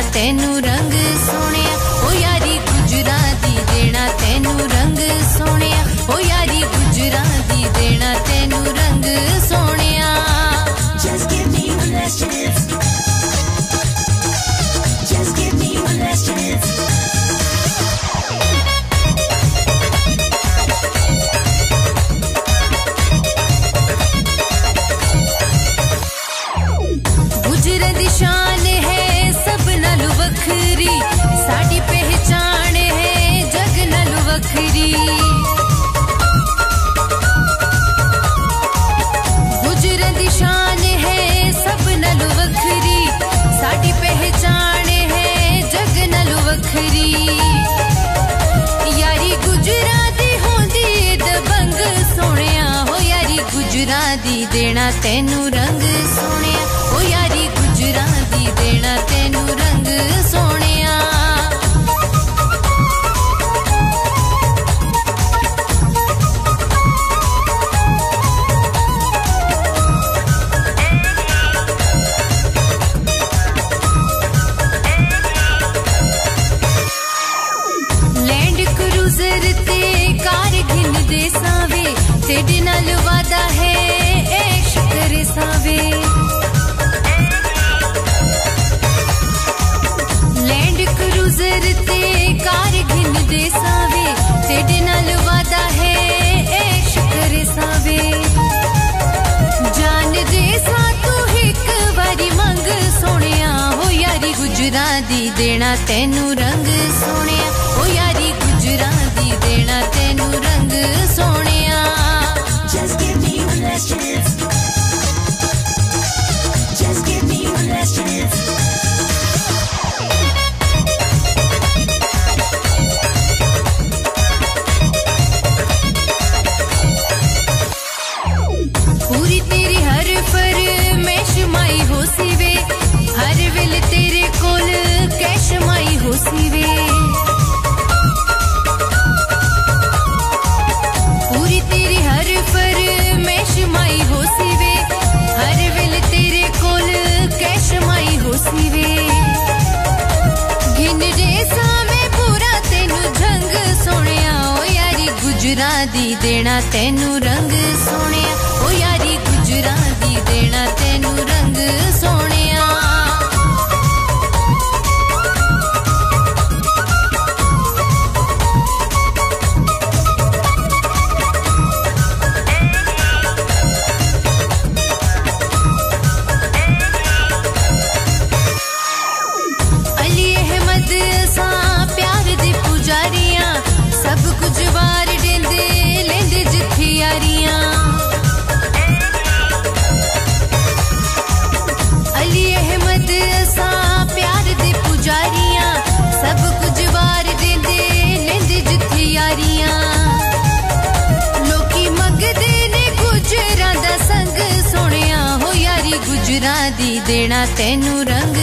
तेनू रंग सोनिया ओ यारी गुजराती देना तेनू रंग सोनिया ओ यारी गुजराती देना तेनू रंग Sonia Just give me one last chance Just give me one last chance Gujarat दी शान है सब नालू वखरी साडी पहचान है जग नालू वखरी गुजरात दी शान है सब नालू वखरी साडी पहचान है जग नालू वखरी यारी गुजराती होंदी दबंग सोनिया हो यारी गुजराती देना तेनू रंग सोनिया ओ यारी गुजराती देना तेनू रंग सोनिया लैंड क्रूजर ते कार घिन दे सावे तेरे नाल वादा है ऐश करे सावे लैंड क्रूजर ते कार घिन दे सावे तेरे नाल वादा है ऐश करे सावे जान दे सा तू एक बारी मंग सोनिया हो यारी गुजराती देना तेनू रंग सोनिया ओ यारी गुजराती देना तेनू रंग Sonia Just give me one last chance Just give me one last chance पूरी तेरी हर फरमाइश माई हो सीवे हर वेले तेरे कोल कैश माई हो सीवे पूरी तेरी हर फरमाइश माई हो सीवे हर वेले तेरे कोल कैश माई हो सीवे घिन जैसा मैं पूरा तेनू झंग सोनिया ओ यारी गुजराती देना तेनू रंग सोनिया ओ यारी गुजराती देना तेनू रंग सोनिया अली अहमद सा प्यार दे पुजारियां सब कुछ वार देंदे लेंदे जिथे यारियां अली अहमद सा प्यार दे पुजारियां सब कुछ वार देंदे लेंदे जिथे यारियां लोकी मंगदे ने गुजरां दा संग सोनिया हो यारी गुजराती देना तेनू रंग